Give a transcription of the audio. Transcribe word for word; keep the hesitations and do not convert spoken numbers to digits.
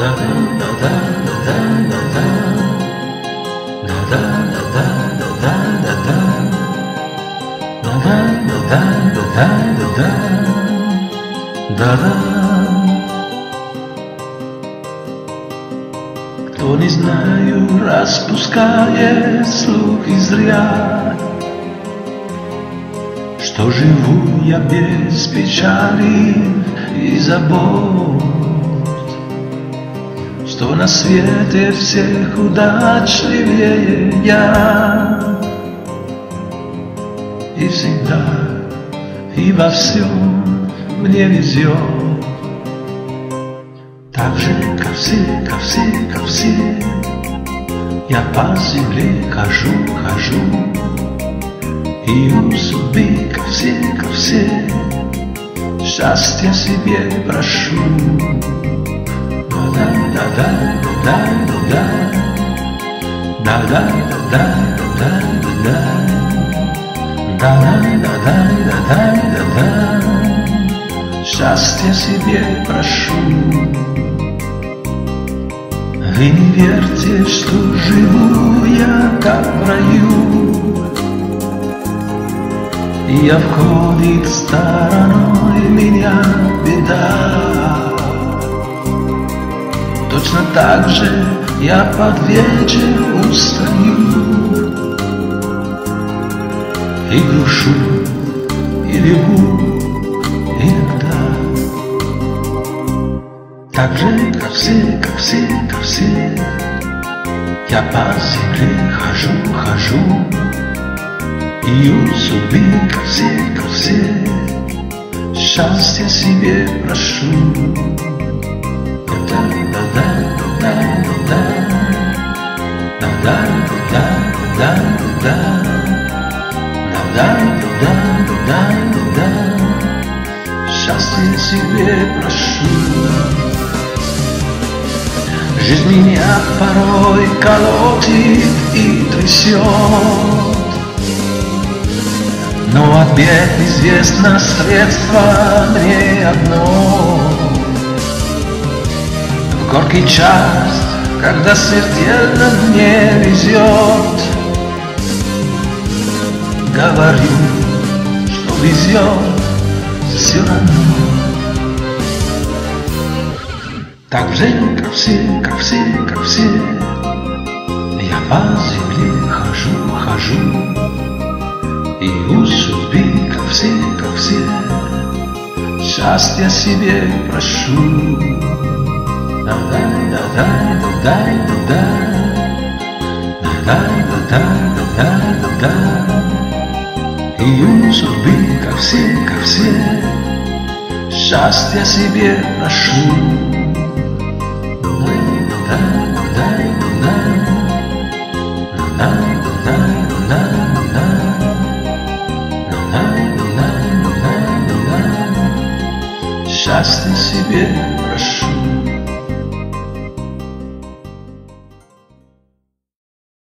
Кто не знаю, распускает слухи зря, что живу я без печали и забот, что на свете всех удачливее я, и всегда и во всем мне везет. Так же, как все, как все, как все, я по земле хожу, хожу, и у судьбы, как все, как все, счастья себе прошу. Да-да-да-да-да-да-да, да-да-да-да-да-да, да-да-да-да-да-да, счастья себе прошу. Вы не верьте, что живу я как в раю, и обходит стороной меня беда. Точно так же я под вечер устаю и грушу, и бегу иногда. Так же, как все, как все, как все, я по земле хожу, хожу, и у судьбы, как все, как все, счастья себе прошу. Да-да-да-да-да-да, да-да-да-да-да, да-да-да-да-да, счастья себе прошу. Жизнь меня порой колотит и трясет, но от бед известно средство мне одно. В горький час, когда смертельно мне везет, говорю, что везет все равно. Так же, как все, как все, как все, я по земле хожу, хожу, и у судьбы, как все, как все, счастья себе прошу. Да-да-да-да-да-да-да, да-да-да-да-да-да, и у судьбы, как все, как все, счастья себе прошу. Счастья себе